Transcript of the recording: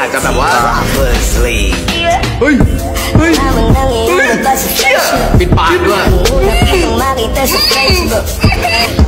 อาจจะแบบว่าเฮ้ยเฮ้ยปิดปากด้วย